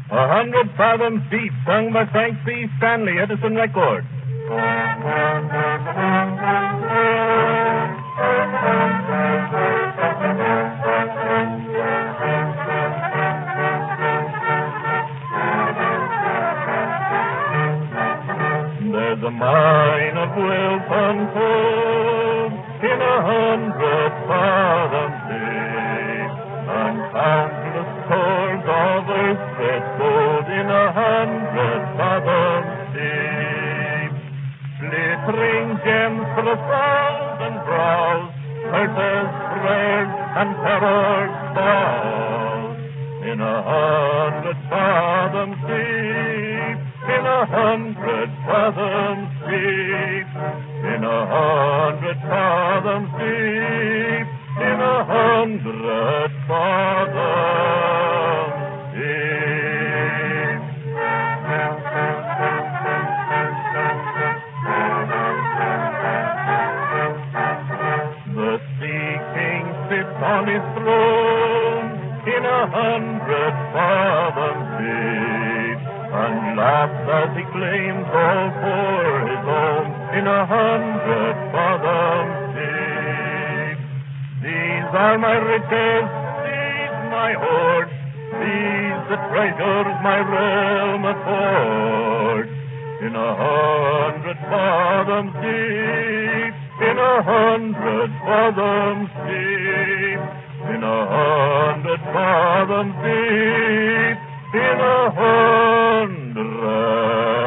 100 Fathoms Deep, sung by Frank C. Stanley, Edison Records. There's a mine of Wilson gold in 100 fathoms deep, and countless scores of earth that gold in 100 fathoms deep. Glittering gems for a thousand brows, curses, prayers, and terrors bows in 100 fathoms deep. In 100 fathoms deep, in 100 fathoms deep, in 100 fathoms deep. The Sea King sits on his throne in 100 fathoms deep, and laughs as he claims all for his own in 100 fathoms deep. These are my riches, these my hoards, these the treasures my realm affords. In 100 fathoms deep, in 100 fathoms deep, in 100 fathoms deep, in 100